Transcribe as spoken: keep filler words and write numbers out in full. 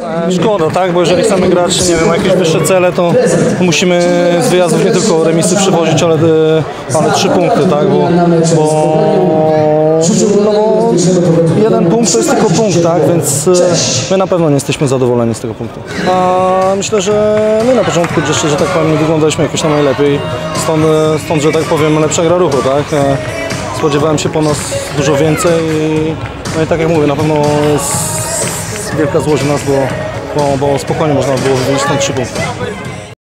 Szkoda, tak? Bo jeżeli chcemy grać, nie wiem, o jakieś wyższe cele, to musimy z wyjazdów nie tylko remisy przywozić, ale, ale trzy punkty, tak? Bo, bo, no bo jeden punkt to jest tylko punkt, tak? Więc my na pewno nie jesteśmy zadowoleni z tego punktu. A myślę, że my na początku jeszcze, że tak powiem, nie wyglądaliśmy jakoś na najlepiej. Stąd, stąd, że tak powiem, lepsza gra ruchu, tak? Spodziewałem się po nas dużo więcej. No i tak jak mówię, na pewno jest wielka złość w nas, bo, bo, bo spokojnie można było wyjść tam trzy punkty.